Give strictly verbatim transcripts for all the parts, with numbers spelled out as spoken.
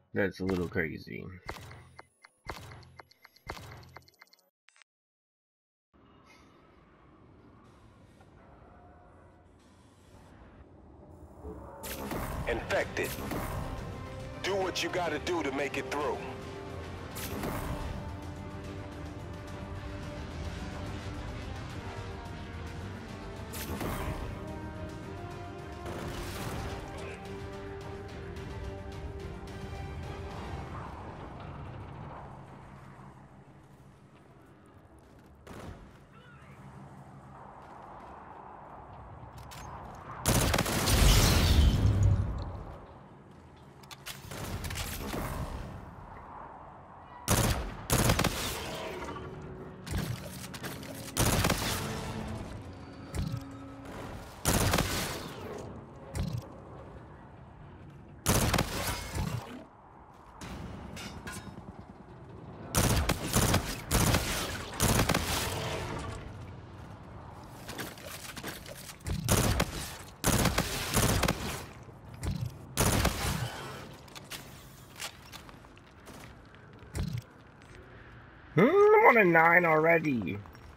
That's a little crazy. Infected. Do what you gotta do to make it through. Hmm, I'm on a nine already.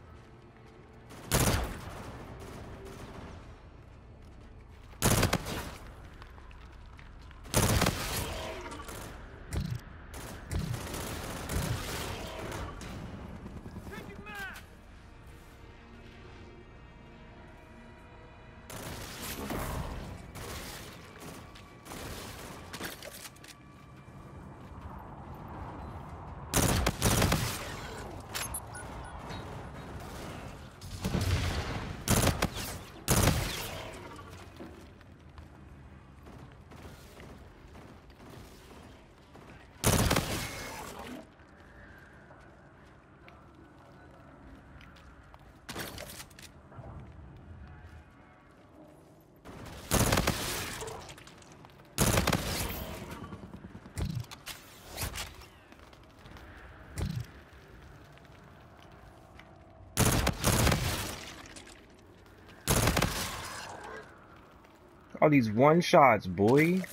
All these one shots, boy.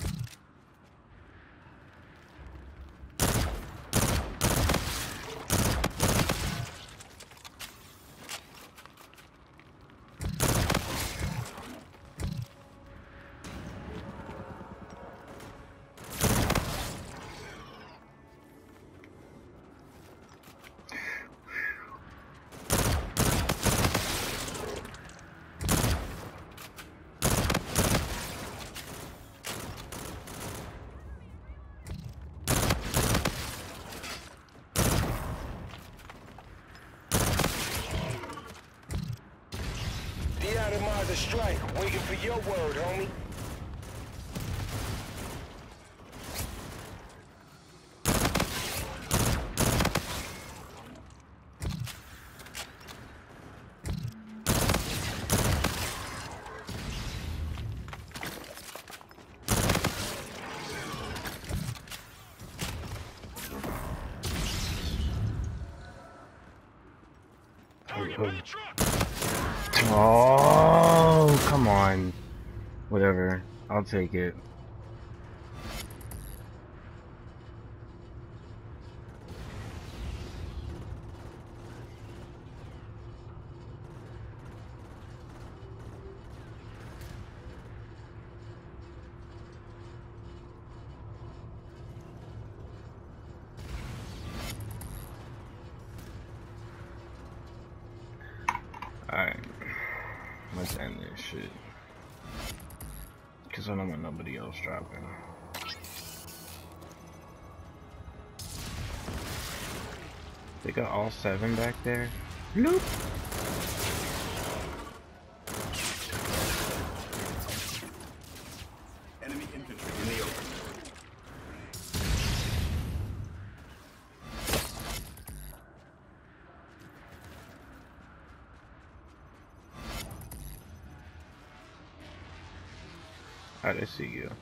The strike, waiting for your word, homie. Oh, come on. Whatever. I'll take it. Alright. Let's end this shit. Because I don't want nobody else dropping. They got all seven back there? Nope. Enemy infantry in the open. I didn't see you.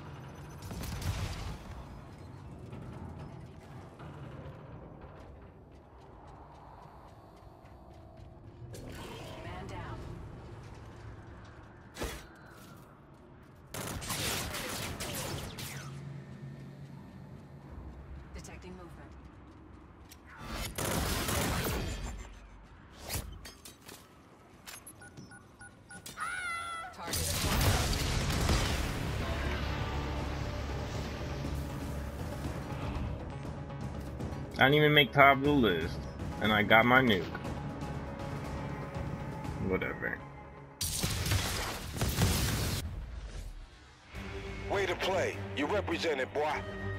Man down. I didn't even make top of the list. And I got my nuke. Whatever. Way to play. You represented, boy.